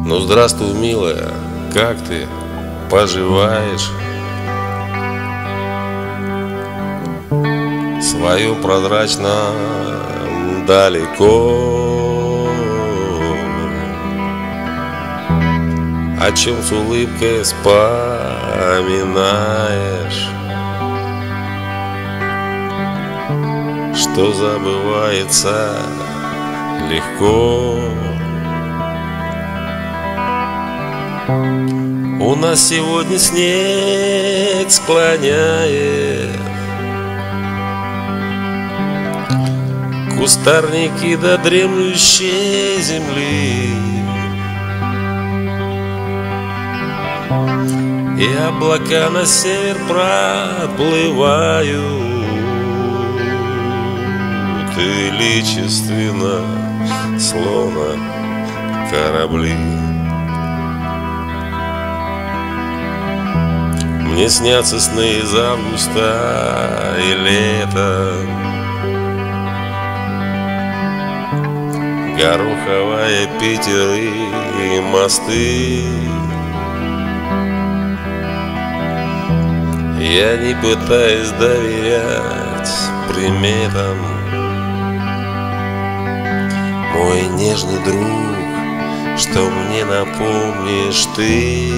Ну здравствуй, милая, как ты поживаешь? В своем прозрачном далеко, о чем с улыбкой вспоминаешь, что забывается легко. У нас сегодня снег склоняет кустарники до дремлющей земли, и облака на север проплывают величественно, словно корабли. Мне снятся сны из августа и лета, гороховая Питер и мосты. Я не пытаюсь доверять приметам, мой нежный друг, что мне напомнишь ты.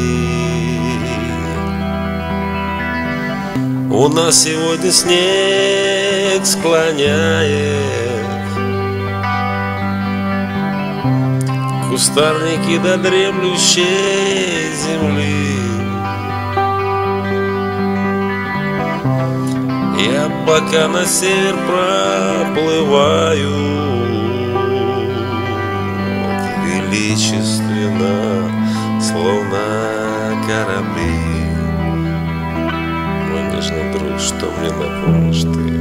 У нас сегодня снег склоняет кустарники до дремлющей земли, и облака на север проплывают величественно, словно корабли. Мой нежный друг, что мне напомнишь ты?